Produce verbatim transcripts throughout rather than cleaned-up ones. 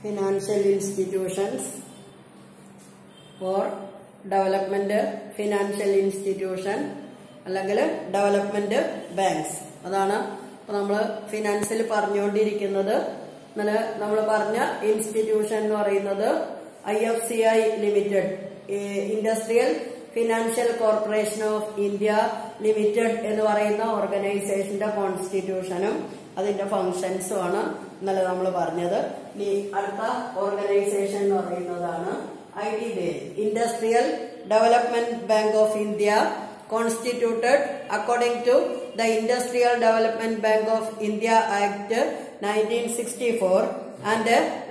financial institutions or development financial institution അല്ലെങ്കിൽ development banks. അതാണ് നമ്മൾ ഫിനാൻസിൽ പറഞ്ഞുകൊണ്ടിരിക്കുന്നത്. നമ്മൾ പറഞ്ഞ ഇൻസ്റ്റിറ്റ്യൂഷൻ എന്ന് പറയുന്നത് I F C I limited, industrial financial corporation of India limited എന്ന് പറയുന്ന ഓർഗനൈസേഷന്റെ കോൺസ്റ്റിറ്റ്യൂഷനും അതിന്റെ ഫങ്ഷൻസും ആണ് ഇന്നലെ നമ്മൾ പറഞ്ഞത്. ഇനി അടുത്ത ഓർഗനൈസേഷൻ എന്ന് പറയുന്നതാണ് I D B I, industrial development bank of India, constituted according to the Industrial Development Bank of India Act nineteen sixty-four and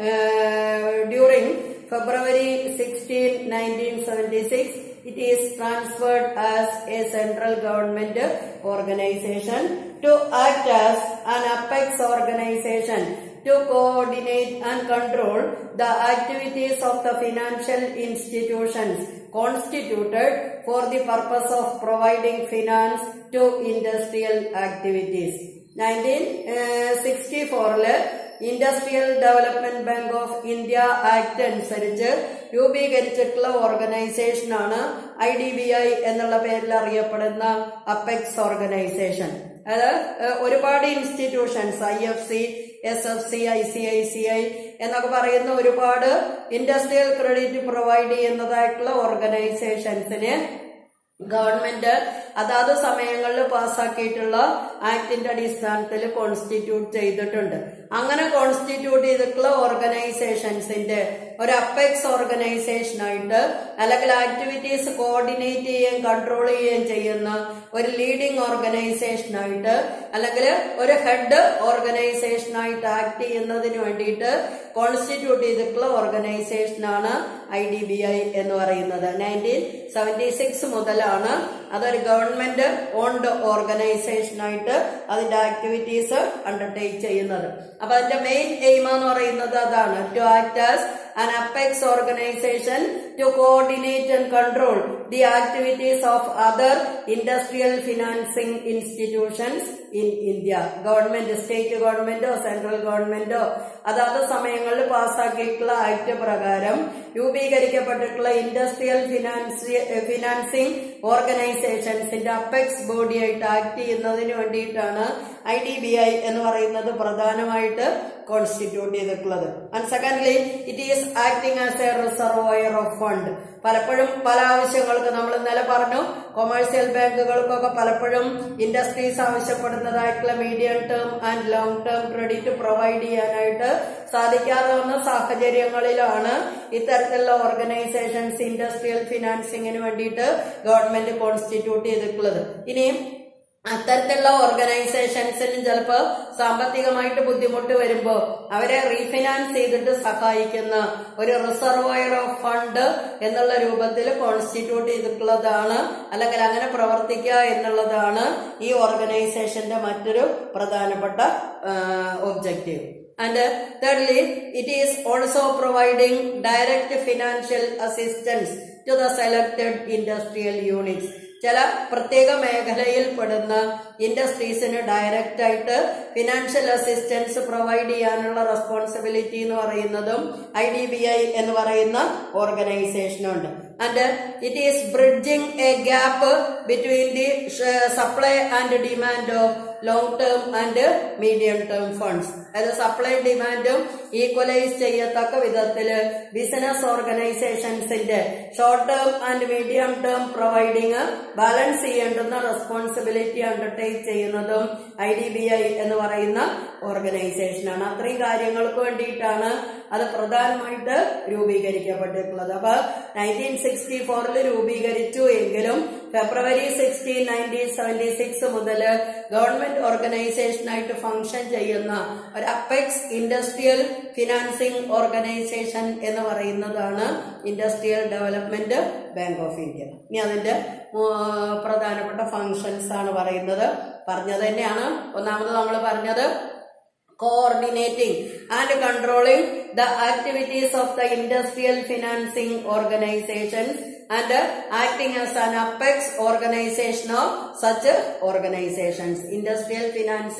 uh, during February sixteenth nineteen seventy-six it is transferred as a central government organization to act as an apex organization to coordinate and control the activities of the financial institutions constituted for the purpose of providing finance to industrial activities. nineteen sixty-four industrial development bank of India act അനുസരിച്ച് രൂപീകരിച്ചിട്ടുള്ള ഓർഗനൈസേഷനാണ് I D B I എന്നുള്ള പേരിൽ അറിയപ്പെടുന്ന apex organisation. അത് ഒരുപാട് institutions I F C, S F C, I C I C I എന്നൊക്കെ പറയുന്ന ഒരുപാട് ഇൻഡസ്ട്രിയൽ ക്രെഡിറ്റ് പ്രൊവൈഡ് ചെയ്യുന്നതായിട്ടുള്ള ഓർഗനൈസേഷൻസിന് ഗവൺമെന്റ് അതാത് സമയങ്ങളിൽ പാസ്സാക്കിയിട്ടുള്ള ആക്ടിന്റെ അടിസ്ഥാനത്തിൽ കോൺസ്റ്റിറ്റ്യൂട്ട് ചെയ്തിട്ടുണ്ട്. അങ്ങനെ കോൺസ്റ്റിറ്റ്യൂട്ട് ചെയ്തിട്ടുള്ള ഓർഗനൈസേഷൻസിന്റെ ഒരു അപ്പെക്സ് ഓർഗനൈസേഷനായിട്ട് അല്ലെങ്കിൽ ആക്ടിവിറ്റീസ് കോർഡിനേറ്റ് ചെയ്യുകയും കൺട്രോൾ ചെയ്യുകയും ചെയ്യുന്ന ഒരു ലീഡിംഗ് ഓർഗനൈസേഷനായിട്ട് അല്ലെങ്കിൽ ഒരു ഹെഡ് ഓർഗനൈസേഷനായിട്ട് ആക്ട് ചെയ്യുന്നതിന് വേണ്ടിയിട്ട് കോൺസ്റ്റിറ്റ്യൂട്ട് ചെയ്തിട്ടുള്ള ഓർഗനൈസേഷനാണ് ഐ ഡി ബി ഐ എന്ന് പറയുന്നത്. നയൻറ്റീൻ സെവന്റി സിക്സ് മുതലാണ് അതൊരു ഗവൺമെന്റ് ഓൺഡ് ഓർഗനൈസേഷനായിട്ട് അതിന്റെ ആക്ടിവിറ്റീസ് അണ്ടർടേക്ക് ചെയ്യുന്നത്. അപ്പൊ അതിന്റെ മെയിൻ എയിം എന്ന് പറയുന്നത് അതാണ്, to act as an apex organization to coordinate and control the activities of other industrial financing institutions in India. Government, state government or central government അതാത് സമയങ്ങളിൽ പാസ്സാക്കിയിട്ടുള്ള ആക്ട് പ്രകാരം രൂപീകരിക്കപ്പെട്ടിട്ടുള്ള ഇൻഡസ്ട്രിയൽ ഫിനാൻസി ഫിനാൻസിംഗ് ഓർഗനൈസേഷൻസിന്റെ apex body ആയിട്ട് act ചെയ്യുന്നതിന് വേണ്ടിയിട്ടാണ് I D B I എന്ന് പറയുന്നത് പ്രധാനമായിട്ട് കോൺസ്റ്റിറ്റ്യൂട്ട് ചെയ്തിട്ടുള്ളത്. And secondly it is acting as a reservoir of fund. പലപ്പോഴും പല ആവശ്യങ്ങൾക്ക് നമ്മൾ ഇന്നലെ പറഞ്ഞു, കൊമേഴ്സ്യൽ ബാങ്കുകൾക്കൊക്കെ പലപ്പോഴും ഇൻഡസ്ട്രീസ് ആവശ്യപ്പെടുന്നതായിട്ടുള്ള medium term and long term credit provide ചെയ്യാനായിട്ട് സാധിക്കാതെ വന്ന സാഹചര്യങ്ങളിലാണ് ഇത്തരത്തിലുള്ള ഓർഗനൈസേഷൻസ് ഇൻഡസ്ട്രിയൽ ഫിനാൻസിങ്ങിന് വേണ്ടിയിട്ട് ഗവൺമെന്റ് കോൺസ്റ്റിറ്റ്യൂട്ട് ചെയ്തിട്ടുള്ളത്. ഇനിയും അത്തരത്തിലുള്ള ഓർഗനൈസേഷൻസിനും ചിലപ്പോൾ സാമ്പത്തികമായിട്ട് ബുദ്ധിമുട്ട് വരുമ്പോൾ അവരെ റീഫിനാൻസ് ചെയ്തിട്ട് സഹായിക്കുന്ന ഒരു റിസർവോയർ ഓഫ് ഫണ്ട് എന്നുള്ള രൂപത്തിൽ കോൺസ്റ്റിറ്റ്യൂട്ട് ചെയ്തിട്ടുള്ളതാണ്, അല്ലെങ്കിൽ അങ്ങനെ പ്രവർത്തിക്കുക എന്നുള്ളതാണ് ഈ ഓർഗനൈസേഷന്റെ മറ്റൊരു പ്രധാനപ്പെട്ട objective. And uh, thirdly, it is also providing direct financial assistance to the selected industrial units. ചില പ്രത്യേക മേഖലയിൽ പെടുന്ന ഇൻഡസ്ട്രീസിന് ഡയറക്റ്റ് ആയിട്ട് ഫിനാൻഷ്യൽ അസിസ്റ്റൻസ് പ്രൊവൈഡ് ചെയ്യാനുള്ള റെസ്പോൺസിബിലിറ്റി എന്ന് പറയുന്നതും ഐ ഡി ബി ഐ എന്ന് പറയുന്ന ഓർഗനൈസേഷനുണ്ട്. And it is bridging a gap between the supply and demand of long term and medium term funds. അതായത് സപ്ലൈ ഡിമാൻഡും ഈക്വലൈസ് ചെയ്യത്തക്ക വിധത്തില് ബിസിനസ് ഓർഗനൈസേഷൻസിന്റെ short term and medium term providing balance ചെയ്യേണ്ടുന്ന responsibility undertake ചെയ്യുന്നതും ഐ ഡി ബി ഐ എന്ന് പറയുന്ന ഓർഗനൈസേഷനാണ്. അത്രയും കാര്യങ്ങൾക്ക് വേണ്ടിയിട്ടാണ് അത് പ്രധാനമായിട്ട് രൂപീകരിക്കപ്പെട്ടിട്ടുള്ളത്. അപ്പൊ നയൻറ്റീൻ സിക്സ്റ്റി ഫോറിൽ രൂപീകരിച്ചു എങ്കിലും February sixteen nineteen seventy six മുതൽ ഗവൺമെന്റ് ഓർഗനൈസേഷനായിട്ട് ഫംഗ്ഷൻ ചെയ്യുന്ന ഒരു അപ്പെക്സ് ഇൻഡസ്ട്രിയൽ ഫിനാൻസിംഗ് ഓർഗനൈസേഷൻ എന്ന് പറയുന്നതാണ് industrial development bank of India. ഇനി അതിന്റെ പ്രധാനപ്പെട്ട ഫങ്ഷൻസ് ആണ് പറയുന്നത്. പറഞ്ഞത് തന്നെയാണ്. ഒന്നാമത് നമ്മൾ പറഞ്ഞത് coordinating and controlling the activities of the industrial financing organizations and acting as an apex organization of such organizations. Industrial financing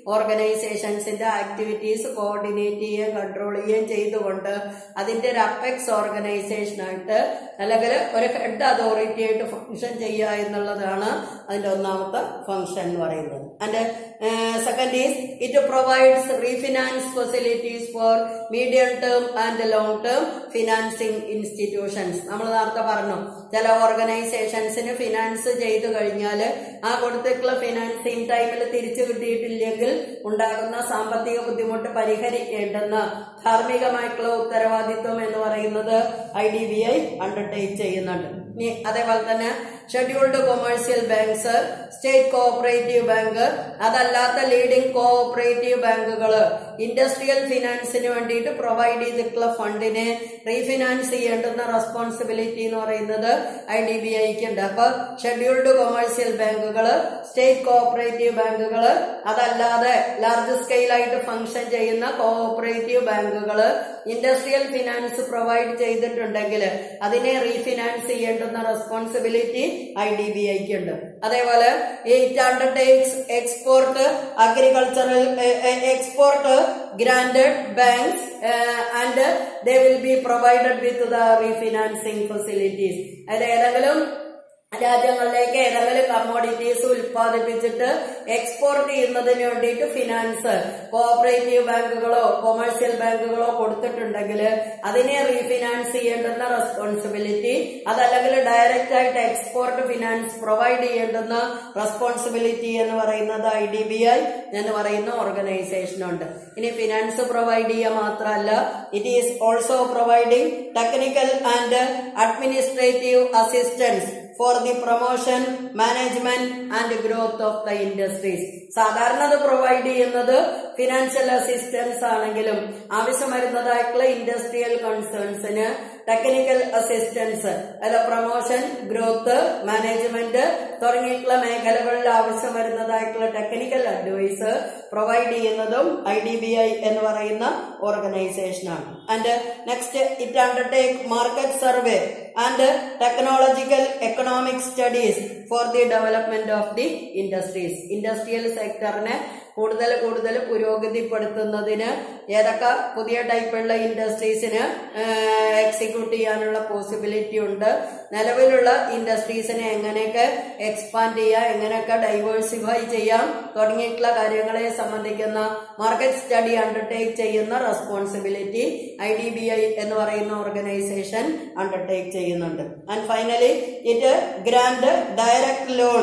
ഓർഗനൈസേഷൻസിന്റെ ആക്ടിവിറ്റീസ് കോർഡിനേറ്റ് ചെയ്യുകയും കൺട്രോൾ ചെയ്യുകയും ചെയ്തുകൊണ്ട് അതിന്റെ ഒരു അപ്പെക്സ് ഓർഗനൈസേഷനായിട്ട് അല്ലെങ്കിൽ ഒരു ഹെഡ് അതോറിറ്റി ആയിട്ട് ഫംഗ്ഷൻ ചെയ്യുക എന്നുള്ളതാണ് അതിന്റെ ഒന്നാമത്തെ ഫംഗ്ഷൻ എന്ന് പറയുന്നത്. And second is it provides refinance facilities for medium term and long term financing institutions. നമ്മൾ നേരത്തെ പറഞ്ഞു ചില ഓർഗനൈസേഷൻസിന് ഫിനാൻസ് ചെയ്തു കഴിഞ്ഞാൽ ആ കൊടുത്തിട്ടുള്ള ഫിനാൻസിങ് ടൈമിൽ തിരിച്ചു കിട്ടിയിട്ടില്ലെങ്കിൽ ഉണ്ടാകുന്ന സാമ്പത്തിക ബുദ്ധിമുട്ട് പരിഹരിക്കേണ്ടെന്ന ധാർമ്മികമായിട്ടുള്ള ഉത്തരവാദിത്വം എന്ന് പറയുന്നത് I D B I undertake ചെയ്യുന്നുണ്ട്. ഇനി അതേപോലെ തന്നെ scheduled commercial banks, state cooperative bank, അതല്ലാത്ത ലീഡിംഗ് കോഓപ്പറേറ്റീവ് ബാങ്കുകൾ ഇൻഡസ്ട്രിയൽ ഫിനാൻസിന് വേണ്ടിയിട്ട് പ്രൊവൈഡ് ചെയ്തിട്ടുള്ള ഫണ്ടിനെ റീഫിനാൻസ് ചെയ്യേണ്ടുന്ന റെസ്പോൺസിബിലിറ്റി എന്ന് പറയുന്നത് ഐ ഡി ബി ഐക്ക് ഉണ്ട്. അപ്പൊ ഷെഡ്യൂൾഡ് കൊമേഴ്സ്യൽ ബാങ്കുകൾ, സ്റ്റേറ്റ് കോഓപ്പറേറ്റീവ് ബാങ്കുകൾ, അതല്ലാതെ ലാർജ് സ്കെയിലായിട്ട് ഫംഗ്ഷൻ ചെയ്യുന്ന കോഓപ്പറേറ്റീവ് ബാങ്കുകൾ ഇൻഡസ്ട്രിയൽ ഫിനാൻസ് പ്രൊവൈഡ് ചെയ്തിട്ടുണ്ടെങ്കിൽ അതിനെ റീഫിനാൻസ് ചെയ്യേണ്ടുന്ന റെസ്പോൺസിബിലിറ്റി ഐ ഡി ബി ഐക്ക് ഉണ്ട്. അതേപോലെ it undertakes export agricultural export granted banks and they will be provided with the refinancing facilities. അത് ഏതെങ്കിലും രാജ്യങ്ങളിലേക്ക് ഏതെങ്കിലും കമ്മോഡിറ്റീസ് ഉൽപ്പാദിപ്പിച്ചിട്ട് എക്സ്പോർട്ട് ചെയ്യുന്നതിന് വേണ്ടിയിട്ട് ഫിനാൻസ് കോഓപ്പറേറ്റീവ് ബാങ്കുകളോ കൊമേഴ്സ്യൽ ബാങ്കുകളോ കൊടുത്തിട്ടുണ്ടെങ്കിൽ അതിനെ റീഫിനാൻസ് ചെയ്യേണ്ടുന്ന റെസ്പോൺസിബിലിറ്റി, അതല്ലെങ്കിൽ ഡയറക്റ്റ് ആയിട്ട് എക്സ്പോർട്ട് ഫിനാൻസ് പ്രൊവൈഡ് ചെയ്യേണ്ടുന്ന റെസ്പോൺസിബിലിറ്റി എന്ന് പറയുന്നത് ഐ ഡി ബി ഐ എന്ന് പറയുന്ന ഓർഗനൈസേഷനുണ്ട്. ഇനി ഫിനാൻസ് പ്രൊവൈഡ് ചെയ്യുക മാത്രമല്ല, it is also providing technical and administrative assistance for the promotion, management and growth of the industries. സാധാരണ അത് പ്രൊവൈഡ് ചെയ്യുന്നത് ഫിനാൻഷ്യൽ അസിസ്റ്റൻസ് ആണെങ്കിലും ആവശ്യം വരുന്നതായിട്ടുള്ള ഇൻഡസ്ട്രിയൽ കൺസേൺസിന് ടെക്നിക്കൽ അസിസ്റ്റൻസ്, അല്ല പ്രൊമോഷൻ, ഗ്രോത്ത്, മാനേജ്മെന്റ് തുടങ്ങിയിട്ടുള്ള മേഖലകളിൽ ആവശ്യം വരുന്നതായിട്ടുള്ള ടെക്നിക്കൽ അഡ്വൈസ് പ്രൊവൈഡ് ചെയ്യുന്നതും ഐ ഡി ബി ഐ എന്ന് പറയുന്ന ഓർഗനൈസേഷനാണ്. And next it undertake market survey and technological economic studies for the development of the industries. Industrial സെക്ടറിനെ കൂടുതൽ കൂടുതൽ പുരോഗതിപ്പെടുത്തുന്നതിന് ഏതൊക്കെ പുതിയ ടൈപ്പുള്ള ഇൻഡസ്ട്രീസിന് എക്സിക്യൂട്ട് ചെയ്യാനുള്ള പോസിബിലിറ്റി ഉണ്ട്, നിലവിലുള്ള ഇൻഡസ്ട്രീസിനെ എങ്ങനെയൊക്കെ എക്സ്പാൻഡ് ചെയ്യാം, എങ്ങനെയൊക്കെ ഡൈവേഴ്സിഫൈ ചെയ്യാം തുടങ്ങിയിട്ടുള്ള കാര്യങ്ങളെ സംബന്ധിക്കുന്ന മാർക്കറ്റ് സ്റ്റഡി അണ്ടർടേക്ക് ചെയ്യുന്ന responsibility I D B I എന്ന് പറയുന്ന ഓർഗനൈസേഷൻ അണ്ടർടേക്ക് ചെയ്യുന്നുണ്ട്. And finally it grant direct loan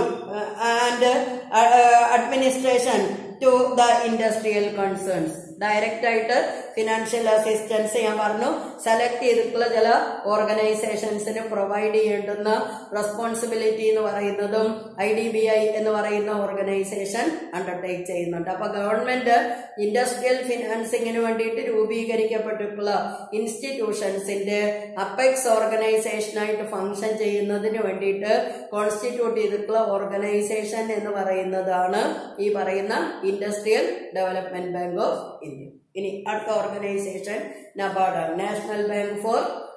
and administration to the industrial concerns. Direct ആയിട്ട് ഫിനാൻഷ്യൽ അസിസ്റ്റൻസ് ഞാൻ പറഞ്ഞു സെലക്ട് ചെയ്തിട്ടുള്ള ചില ഓർഗനൈസേഷൻസിന് പ്രൊവൈഡ് ചെയ്യേണ്ടുന്ന റെസ്പോൺസിബിലിറ്റി എന്ന് പറയുന്നതും ഐ ഡി ബി ഐ എന്ന് പറയുന്ന ഓർഗനൈസേഷൻ അണ്ടർടേക്ക് ചെയ്യുന്നുണ്ട്. അപ്പൊ ഗവൺമെന്റ് ഇൻഡസ്ട്രിയൽ ഫിനാൻസിങ്ങിന് വേണ്ടിയിട്ട് രൂപീകരിക്കപ്പെട്ടിട്ടുള്ള ഇൻസ്റ്റിറ്റ്യൂഷൻസിന്റെ അപ്പെക്സ് ഓർഗനൈസേഷനായിട്ട് ഫംഗ്ഷൻ ചെയ്യുന്നതിന് വേണ്ടിയിട്ട് കോൺസ്റ്റിറ്റ്യൂട്ട് ചെയ്തിട്ടുള്ള ഓർഗനൈസേഷൻ എന്ന് പറയുന്നതാണ് ഈ പറയുന്ന industrial development bank of India. ഇനി അടുത്ത organisation NABARD, national bank for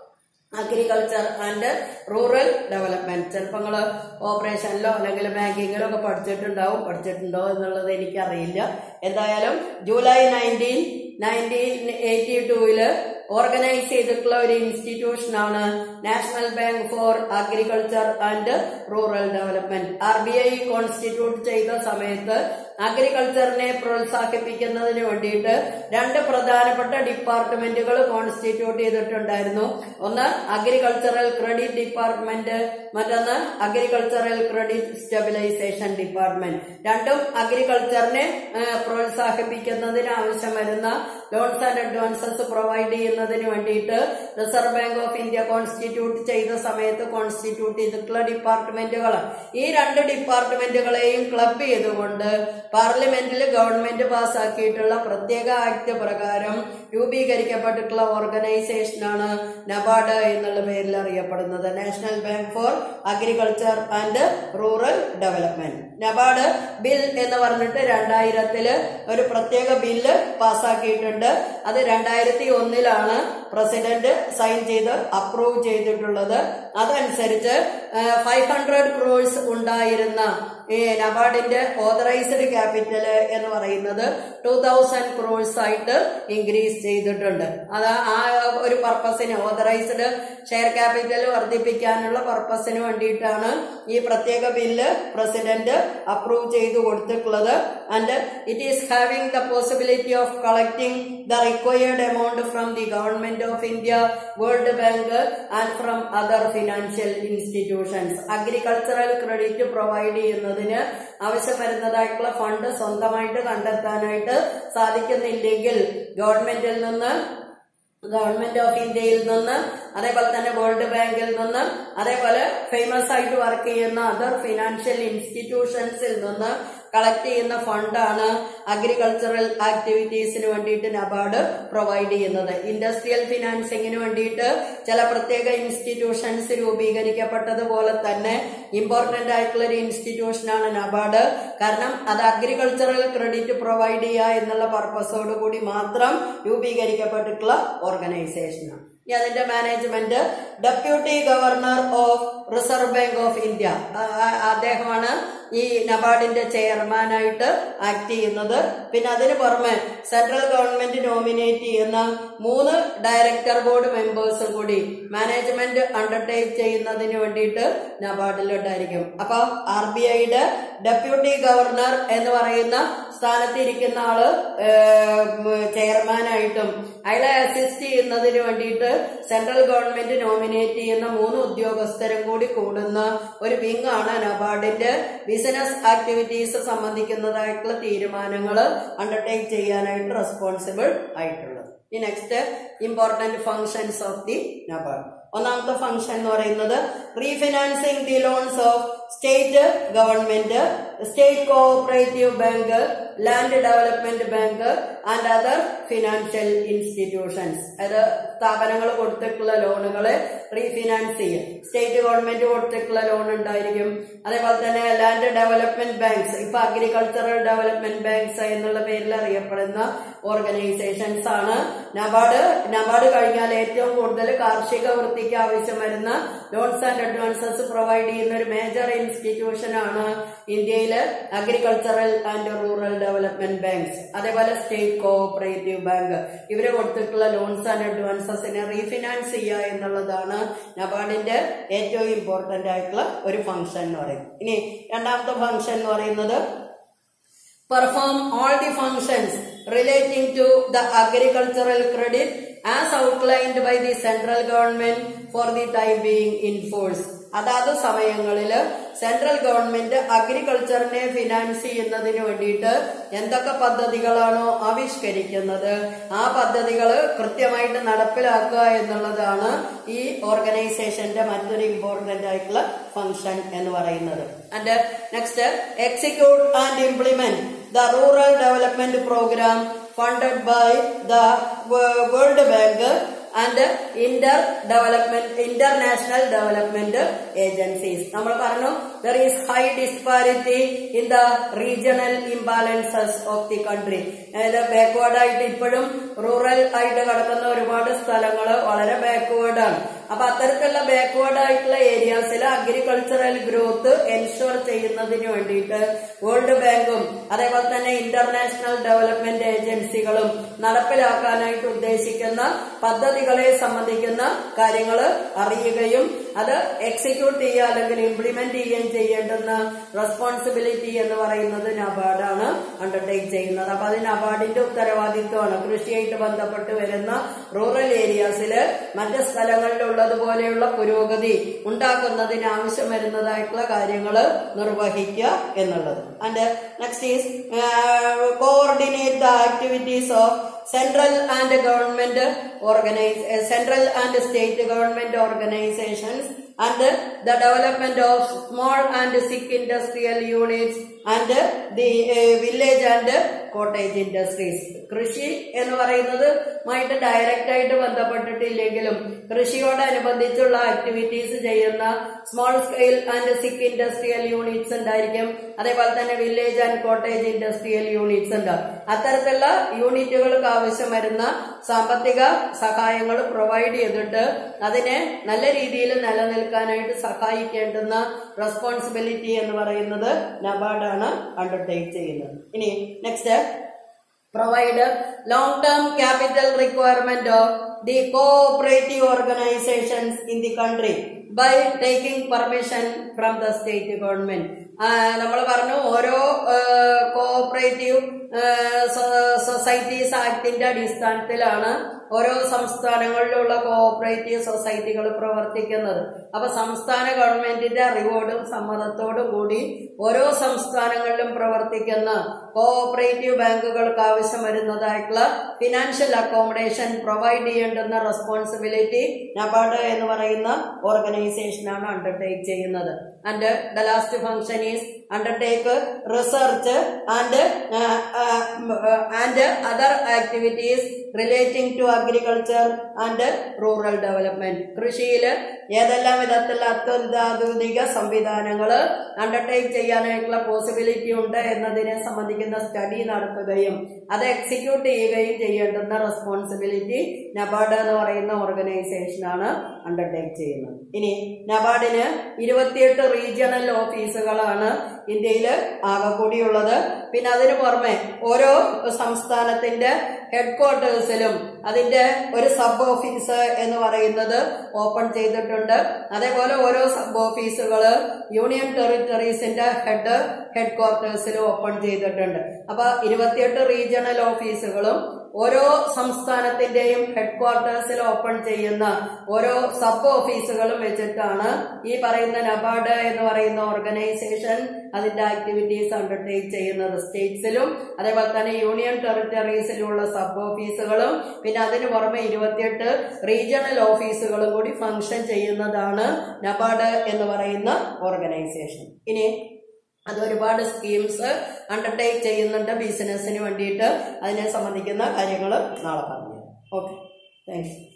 agriculture and rural development. ചിലപ്പോൾ നിങ്ങൾ ഓപ്പറേഷനിലോ അല്ലെങ്കിൽ ബാങ്കിങ്ങിലോ ഒക്കെ പഠിച്ചിട്ടുണ്ടാവും, പഠിച്ചിട്ടുണ്ടോ എന്നുള്ളത് എനിക്കറിയില്ല. എന്തായാലും ജൂലൈ നയൻറ്റീൻ നയൻറ്റീൻ എയ്റ്റി ടൂവില് ഓർഗനൈസ് ചെയ്തിട്ടുള്ള ഒരു ഇൻസ്റ്റിറ്റ്യൂഷനാണ് national bank for agriculture and rural development. R B I constitute ചെയ്ത സമയത്ത് അഗ്രികൾച്ചറിനെ പ്രോത്സാഹിപ്പിക്കുന്നതിന് വേണ്ടിയിട്ട് രണ്ട് പ്രധാനപ്പെട്ട ഡിപ്പാർട്ട്മെന്റുകൾ കോൺസ്റ്റിറ്റ്യൂട്ട് ചെയ്തിട്ടുണ്ടായിരുന്നു. ഒന്ന് അഗ്രികൾച്ചറൽ ക്രെഡിറ്റ് ഡിപ്പാർട്ട്മെന്റ്, മറ്റൊന്ന് അഗ്രികൾച്ചറൽ ക്രെഡിറ്റ് സ്റ്റെബിലൈസേഷൻ ഡിപ്പാർട്ട്മെന്റ്. രണ്ടും അഗ്രികൾച്ചറിനെ പ്രോത്സാഹിപ്പിക്കുന്നതിന് ആവശ്യം വരുന്ന ലോൺസ് ആൻഡ് അഡ്വാൻസസ് പ്രൊവൈഡ് ചെയ്യുന്നതിന് വേണ്ടിയിട്ട് reserve bank of India constitute ചെയ്ത സമയത്ത് കോൺസ്റ്റിറ്റ്യൂട്ട് ചെയ്തിട്ടുള്ള ഡിപ്പാർട്ട്മെന്റുകൾ. ഈ രണ്ട് ഡിപ്പാർട്ട്മെന്റുകളെയും ക്ലബ് ചെയ്തുകൊണ്ട് പാർലമെന്റിൽ ഗവൺമെന്റ് പാസ്സാക്കിയിട്ടുള്ള പ്രത്യേക ആക്ട് പ്രകാരം രൂപീകരിക്കപ്പെട്ടിട്ടുള്ള ഓർഗനൈസേഷനാണ് നബാർഡ് എന്നുള്ള പേരിൽ അറിയപ്പെടുന്നത്, national bank for agriculture and rural development. NABARD bill എന്ന് പറഞ്ഞിട്ട് രണ്ടായിരത്തില് ഒരു പ്രത്യേക ബില്ല് പാസ്സാക്കിയിട്ടുണ്ട്. അത് രണ്ടായിരത്തി ഒന്നിലാണ് പ്രസിഡന്റ് സൈൻ ചെയ്ത് അപ്രൂവ് ചെയ്തിട്ടുള്ളത്. അതനുസരിച്ച് ഫൈവ് ഹൺഡ്രഡ് ക്രോഴ്സ് ഉണ്ടായിരുന്ന ഈ നബാർഡിന്റെ ഓതറൈസ്ഡ് ക്യാപിറ്റൽ എന്ന് പറയുന്നത് ടൂ തൗസൻഡ് ക്രോഴ്സ് ആയിട്ട് ഇൻക്രീസ് ചെയ്തിട്ടുണ്ട്. അത് ആ ഒരു പർപ്പസിന് ഓതറൈസ്ഡ് ഷെയർ ക്യാപിറ്റൽ വർദ്ധിപ്പിക്കാനുള്ള പർപ്പസിന് വേണ്ടിയിട്ടാണ് ഈ പ്രത്യേക ബില്ല് പ്രസിഡന്റ് അപ്രൂവ് ചെയ്തു കൊടുത്തിട്ടുള്ളത്. And it is having the possibility of collecting the required amount from the government of India, world bank and from other financial institutions. Agricultural credit provide ചെയ്യുന്നതിന് ആവശ്യം വരുന്നതായിട്ടുള്ള fund സ്വന്തമായിട്ട് കണ്ടെത്താനായിട്ട് സാധിക്കുന്നില്ലെങ്കിൽ ഗവൺമെന്റിൽ നിന്ന്, ഗവൺമെന്റ് ഓഫ് ഇന്ത്യയിൽ നിന്ന്, അതേപോലെ തന്നെ വേൾഡ് ബാങ്കിൽ നിന്ന്, അതേപോലെ ഫേമസ് ആയിട്ട് വർക്ക് ചെയ്യുന്ന അതർ ഫിനാൻഷ്യൽ ഇൻസ്റ്റിറ്റ്യൂഷൻസിൽ നിന്ന് കളക്ട് ചെയ്യുന്ന ഫണ്ടാണ് അഗ്രികൾച്ചറൽ ആക്ടിവിറ്റീസിന് വേണ്ടിയിട്ട് നബാർഡ് പ്രൊവൈഡ് ചെയ്യുന്നത്. ഇൻഡസ്ട്രിയൽ ഫിനാൻസിങ്ങിന് വേണ്ടിയിട്ട് ചില പ്രത്യേക ഇൻസ്റ്റിറ്റ്യൂഷൻസ് രൂപീകരിക്കപ്പെട്ടതുപോലെ തന്നെ ഇമ്പോർട്ടന്റ് ആയിട്ടുള്ള ഒരു ഇൻസ്റ്റിറ്റ്യൂഷനാണ് നബാർഡ്. കാരണം അത് അഗ്രികൾച്ചറൽ ക്രെഡിറ്റ് പ്രൊവൈഡ് ചെയ്യുക എന്നുള്ള പർപ്പസോട് കൂടി മാത്രം രൂപീകരിക്കപ്പെട്ടിട്ടുള്ള ഓർഗനൈസേഷനാണ്. ഇനി അതിന്റെ management deputy governor of reserve bank of India, അദ്ദേഹമാണ് ഈ നബാർഡിന്റെ ചെയർമാനായിട്ട് ആക്ട് ചെയ്യുന്നത്. പിന്നെ അതിന് പുറമെ സെൻട്രൽ ഗവൺമെന്റ് നോമിനേറ്റ് ചെയ്യുന്ന മൂന്ന് ഡയറക്ടർ ബോർഡ് മെമ്പേഴ്സും കൂടി മാനേജ്മെന്റ് അണ്ടർടേക്ക് ചെയ്യുന്നതിന് വേണ്ടിയിട്ട് നബാർഡിൽ ഉണ്ടായിരിക്കും. അപ്പൊ ആർ ബി ഐയുടെ ഡെപ്യൂട്ടി ഗവർണർ എന്ന് പറയുന്ന സ്ഥാനത്തിരിക്കുന്ന ആള് ചെയർമാനായിട്ടും അയാളെ അസിസ്റ്റ് ചെയ്യുന്നതിന് വേണ്ടിയിട്ട് സെൻട്രൽ ഗവൺമെന്റ് നോമിനേറ്റ് ചെയ്യുന്ന മൂന്ന് ഉദ്യോഗസ്ഥരും കൂടി കൂടുന്ന ഒരു വിങ് ആണ് നബാർഡിന്റെ ബിസിനസ് ആക്ടിവിറ്റീസ് സംബന്ധിക്കുന്നതായിട്ടുള്ള തീരുമാനങ്ങൾ അണ്ടർടേക്ക് ചെയ്യാനായിട്ട് റെസ്പോൺസിബിൾ ആയിട്ടുള്ളത്. ഈ next important functions of the NABARD. ഒന്നാമത്തെ ഫംഗ്ഷൻ എന്ന് പറയുന്നത് refinancing the loans of state government, state cooperative bank, land development bank and other financial institutions. അത് സ്ഥാപനങ്ങൾ കൊടുത്തിട്ടുള്ള ലോണുകളെ റീഫിനാൻസ് ചെയ്യും. സ്റ്റേറ്റ് ഗവൺമെന്റ് കൊടുത്തിട്ടുള്ള ലോൺ ഉണ്ടായിരിക്കും. അതേപോലെ തന്നെ ലാൻഡ് ഡെവലപ്മെന്റ് ബാങ്ക്സ്, ഇപ്പൊ അഗ്രികൾച്ചറൽ ഡെവലപ്മെന്റ് ബാങ്ക്സ് എന്നുള്ള പേരിൽ അറിയപ്പെടുന്ന ഓർഗനൈസേഷൻസ് ആണ്. നബാർഡ് നബാർഡ് കഴിഞ്ഞാൽ ഏറ്റവും കൂടുതൽ കാർഷിക വൃത്തിക്ക് ആവശ്യം വരുന്ന ലോൺസ് ആൻഡ് അഡ്വാൻസസ് പ്രൊവൈഡ് ചെയ്യുന്ന ഒരു മേജർ ഇൻസ്റ്റിറ്റ്യൂഷൻ ആണ് ഇന്ത്യയിലെ agricultural and rural development banks. അതേപോലെ സ്റ്റേറ്റ് കോഓപ്പറേറ്റീവ് ബാങ്ക്, ഇവര് കൊടുത്തിട്ടുള്ള ലോൺസ് ആൻഡ് അഡ്വാൻസസിനെ റീഫിനാൻസ് ചെയ്യുക എന്നുള്ളതാണ് നബാർഡിന്റെ ഏറ്റവും ഇമ്പോർട്ടന്റ് ആയിട്ടുള്ള ഒരു ഫംഗ്ഷൻ എന്ന് പറയുന്നത്. ഇനി രണ്ടാമത്തെ ഫംഗ്ഷൻ എന്ന് പറയുന്നത് perform all the functions relating to the agricultural credit as outlined by the central government for the time being in force. അതാത് സമയങ്ങളില് സെൻട്രൽ ഗവൺമെന്റ് അഗ്രികൾച്ചറിനെ ഫിനാൻസ് ചെയ്യുന്നതിന് വേണ്ടിയിട്ട് എന്തൊക്കെ പദ്ധതികളാണോ ആവിഷ്കരിക്കുന്നത് ആ പദ്ധതികൾ കൃത്യമായിട്ട് നടപ്പിലാക്കുക എന്നുള്ളതാണ് ഈ ഓർഗനൈസേഷന്റെ മറ്റൊരു ഇമ്പോർട്ടന്റ് ആയിട്ടുള്ള ഫംഗ്ഷൻ എന്ന് പറയുന്നത്. And next execute and implement the rural development program funded by the World Bank and inter development international development agencies. നമ്മൾ പറഞ്ഞു there is high disparity in the regional imbalances of the country. അതായത് backward ആയിട്ട് ഇപ്പോഴും rural ആയിട്ട് കിടക്കുന്ന ഒരുപാട് സ്ഥലങ്ങൾ വളരെ ബാക്ക്വേർഡ് ആണ്. അപ്പൊ അത്തരത്തിലുള്ള ബാക്ക്വേർഡ് ആയിട്ടുള്ള ഏരിയാസിൽ അഗ്രികൾച്ചറൽ ഗ്രോത്ത് എൻഷുർ ചെയ്യുന്നതിന് വേണ്ടിയിട്ട് വേൾഡ് ബാങ്കും അതേപോലെ തന്നെ ഇന്റർനാഷണൽ ഡെവലപ്മെന്റ് ഏജൻസികളും നടപ്പിലാക്കാനായിട്ട് ഉദ്ദേശിക്കുന്ന പദ്ധതികളെ സംബന്ധിക്കുന്ന കാര്യങ്ങൾ അറിയുകയും അത് എക്സിക്യൂട്ട് ചെയ്യുക അല്ലെങ്കിൽ ഇംപ്ലിമെന്റ് ചെയ്യുകയും ചെയ്യേണ്ടുന്ന റെസ്പോൺസിബിലിറ്റി എന്ന് പറയുന്നത് നബാർഡാണ് അണ്ടർടേക്ക് ചെയ്യുന്നത്. അപ്പൊ അത് നബാർഡിന്റെ ഉത്തരവാദിത്വമാണ്. കൃഷിയായിട്ട് ബന്ധപ്പെട്ട് വരുന്ന റൂറൽ ഏരിയാസില് മറ്റ് സ്ഥലങ്ങളിലുള്ളതുപോലെയുള്ള പുരോഗതി ഉണ്ടാക്കുന്നതിന് ആവശ്യം വരുന്നതായിട്ടുള്ള കാര്യങ്ങൾ നിർവഹിക്കുക എന്നുള്ളത്. And next is coordinate the activities of central and government organize uh, central and state government organizations and the development of small and sick industrial units and the village and cottage industries. കൃഷി എന്ന് പറയുന്നത് മായിട്ട് direct ആയിട്ട് ബന്ധപ്പെട്ടിട്ടില്ലെങ്കിലും കൃഷിയോടനുബന്ധിച്ചുള്ള activities ചെയ്യുന്ന small scale and sick industrial units ഉണ്ടായിരിക്കും. അതേപോലെ തന്നെ village and cottage industrial units ഉണ്ട്. അത്തരത്തിലുള്ള യൂണിറ്റുകൾക്ക് ആവശ്യം വരുന്ന സാമ്പത്തിക സഹായങ്ങൾ പ്രൊവൈഡ് ചെയ്തിട്ട് അതിനെ നല്ല രീതിയിൽ നിലനിൽക്കാനായിട്ട് സഹായിക്കേണ്ടുന്ന റെസ്പോൺസിബിലിറ്റി എന്ന് പറയുന്നത് നബാർഡാണ് അണ്ടർടേക്ക് ചെയ്യുന്നത്. ഇനി next, provide long-term capital requirement of the cooperative organizations in the country by taking permission from the state government. നമ്മൾ പറഞ്ഞു ഓരോ കോഓപ്പറേറ്റീവ് സൊസൈറ്റീസ് ആക്ടിന്റെ അടിസ്ഥാനത്തിലാണ് ഓരോ സംസ്ഥാനങ്ങളിലുള്ള കോഓപ്പറേറ്റീവ് സൊസൈറ്റികൾ പ്രവർത്തിക്കുന്നത്. അപ്പൊ സംസ്ഥാന ഗവൺമെന്റിന്റെ അറിവോടും സമ്മതത്തോടും കൂടി ഓരോ സംസ്ഥാനങ്ങളിലും പ്രവർത്തിക്കുന്ന കോഓപ്പറേറ്റീവ് ബാങ്കുകൾക്ക് ആവശ്യം വരുന്നതായിട്ടുള്ള ഫിനാൻഷ്യൽ അക്കോമഡേഷൻ പ്രൊവൈഡ് ചെയ്യേണ്ടുന്ന റെസ്പോൺസിബിലിറ്റി നബാർഡ് എന്ന് പറയുന്ന ഓർഗനൈസേഷനാണ് അണ്ടർടേക്ക് ചെയ്യുന്നത്. And the last function is undertake research and uh, uh, and other activities relating to agriculture and rural development. കൃഷിയിൽ ഏതെല്ലാം വിധത്തിലുള്ള അത്യാധുനിക സംവിധാനങ്ങൾ അണ്ടർടേക്ക് ചെയ്യാനായിട്ടുള്ള പോസിബിലിറ്റി ഉണ്ട് എന്നതിനെ സംബന്ധിക്കുന്ന സ്റ്റഡി നടത്തുകയും അത് എക്സിക്യൂട്ട് ചെയ്യുകയും ചെയ്യേണ്ടുന്ന റെസ്പോൺസിബിലിറ്റി നബാർഡ് എന്ന് പറയുന്ന ഓർഗനൈസേഷനാണ് അണ്ടർടേക്ക് ചെയ്യുന്നത്. ഇനി നബാർഡിന് ഇരുപത്തിയെട്ട് റീജിയണൽ ഓഫീസുകളാണ് ഇന്ത്യയിൽ ആകെ കൂടിയുള്ളത്. പിന്നെ അതിനു പുറമെ ഓരോ സംസ്ഥാനത്തിന്റെ ഹെഡ് ക്വാർട്ടേഴ്സിലും അതിന്റെ ഒരു സബ് ഓഫീസ് എന്ന് പറയുന്നത് ഓപ്പൺ ചെയ്തിട്ടുണ്ട്. അതേപോലെ ഓരോ സബ് ഓഫീസുകള് യൂണിയൻ ടെറിട്ടറീസിന്റെ ഹെഡ് ഹെഡ് ക്വാർട്ടേഴ്സിലും ഓപ്പൺ ചെയ്തിട്ടുണ്ട്. അപ്പൊ ഇരുപത്തിയെട്ട് റീജിയണൽ ഓഫീസുകളും ഓരോ സംസ്ഥാനത്തിന്റെയും ഹെഡ് ക്വാർട്ടേഴ്സിൽ ഓപ്പൺ ചെയ്യുന്ന ഓരോ സബ് ഓഫീസുകളും വെച്ചിട്ടാണ് ഈ പറയുന്ന നബാർഡ് എന്ന് പറയുന്ന ഓർഗനൈസേഷൻ അതിന്റെ ആക്ടിവിറ്റീസ് അണ്ടർടേക്ക് ചെയ്യുന്നത്. സ്റ്റേറ്റ്സിലും അതേപോലെ തന്നെ യൂണിയൻ ടെറിട്ടറീസിലുള്ള സബ് ഓഫീസുകളും പിന്നെ അതിന് പുറമെ ഇരുപത്തിയെട്ട് റീജിയണൽ ഓഫീസുകളും കൂടി ഫംഗ്ഷൻ ചെയ്യുന്നതാണ് നബാർഡ് എന്ന് പറയുന്ന ഓർഗനൈസേഷൻ. ഇനി അത് ഒരുപാട് സ്കീംസ് അണ്ടർടേക്ക് ചെയ്യുന്നുണ്ട് ബിസിനസിന് വേണ്ടിയിട്ട്. അതിനെ സംബന്ധിക്കുന്ന കാര്യങ്ങൾ നാളെ പറഞ്ഞു. Okay, thanks.